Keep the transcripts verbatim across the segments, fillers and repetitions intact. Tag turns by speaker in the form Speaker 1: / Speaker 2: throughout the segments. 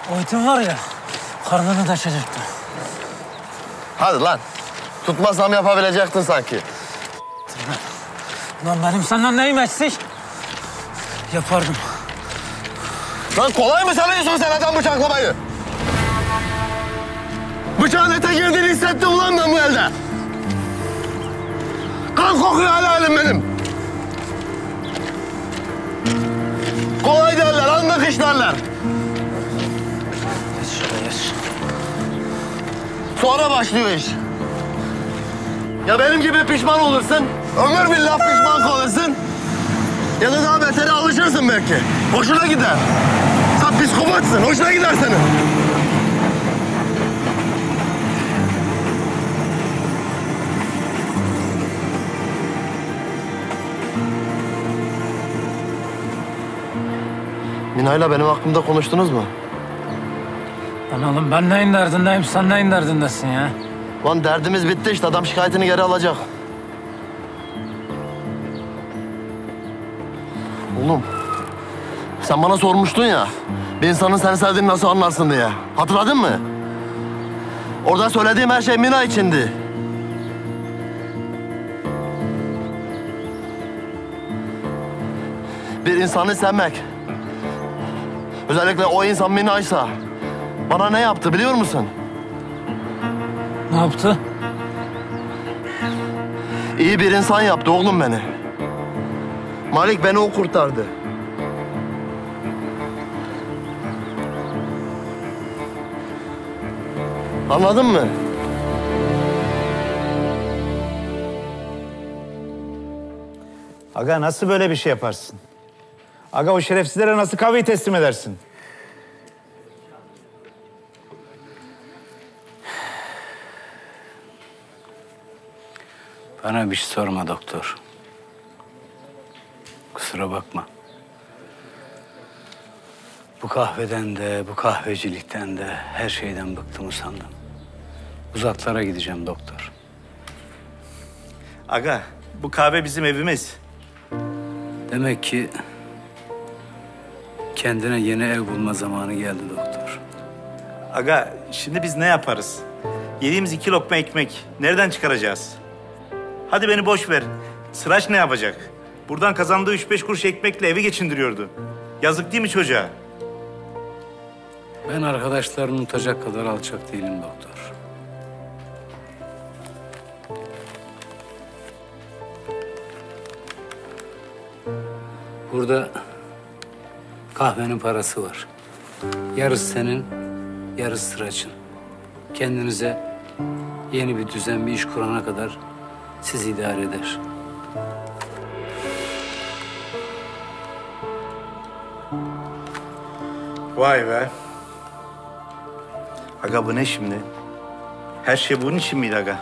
Speaker 1: O itin var ya, karnını taşıyacaktı.
Speaker 2: Hadi lan. Tutmasam yapabilecektin sanki.
Speaker 1: Lan benim senden neyim eksik? Yapardım.
Speaker 2: Lan kolay mı sanıyorsun sen adam bıçaklamayı? Bıçağın ete girdiğini hissettim ulan ben bu elde. Kan kokuyor helalim benim. Kolay derler, anlık iş derler.
Speaker 1: Geç şöyle geç.
Speaker 2: Sonra başlıyor iş. Ya benim gibi pişman olursun, ömür billah pişman kalırsın. Ya da daha beteri alışırsın belki. Hoşuna gider. Sen psikopatsın, hoşuna gider senin. Mina'yla benim hakkımda konuştunuz mu?
Speaker 1: Lan oğlum ben neyin derdindeyim, sen neyin derdindesin ya?
Speaker 2: Lan derdimiz bitti işte, adam şikayetini geri alacak. Oğlum, sen bana sormuştun ya, bir insanın seni sevdiğini nasıl anlarsın diye. Hatırladın mı? Orada söylediğim her şey Mina içindi. Bir insanı sevmek, özellikle o insan Mina'ysa, bana ne yaptı biliyor musun?
Speaker 1: Ne yaptı?
Speaker 2: İyi bir insan yaptı oğlum beni. Malik beni o kurtardı. Anladın mı?
Speaker 3: Aga nasıl böyle bir şey yaparsın? Aga o şerefsizlere nasıl kahveyi teslim edersin?
Speaker 4: Bana bir şey sorma doktor. Kusura bakma. Bu kahveden de, bu kahvecilikten de her şeyden bıktım usandım. Uzaklara gideceğim doktor.
Speaker 3: Aga bu kahve bizim evimiz.
Speaker 4: Demek ki kendine yeni ev bulma zamanı geldi doktor.
Speaker 3: Aga şimdi biz ne yaparız? Yediğimiz iki lokma ekmek nereden çıkaracağız? Hadi beni boş ver. Sıraç ne yapacak? Buradan kazandığı üç beş kuruş ekmekle evi geçindiriyordu. Yazık değil mi çocuğa?
Speaker 4: Ben arkadaşlarımı unutacak kadar alçak değilim doktor. Burada kahvenin parası var. Yarısı senin, yarısı Sıraç'ın. Kendinize yeni bir düzen, bir iş kurana kadar siz idare eder.
Speaker 3: Vay be. Aga bu ne şimdi? Her şey bunun için miydi aga?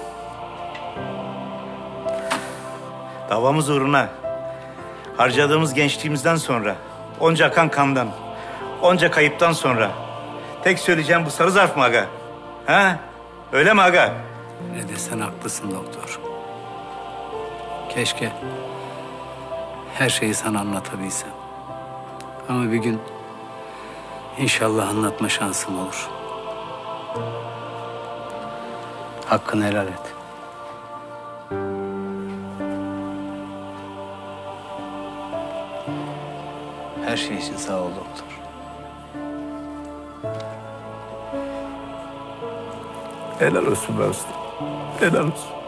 Speaker 3: Davamız uğruna harcadığımız gençliğimizden sonra, onca akan kandan, onca kayıptan sonra tek söyleyeceğim bu sarı zarf mı aga? Ha? Öyle mi aga?
Speaker 4: Ne desen haklısın doktor. Keşke her şeyi sana anlatabilsem. Ama bir gün inşallah anlatma şansım olur. Hakkını helal et. Her şey için sağ ol doktor.
Speaker 3: Helal olsun be usta. Helal olsun.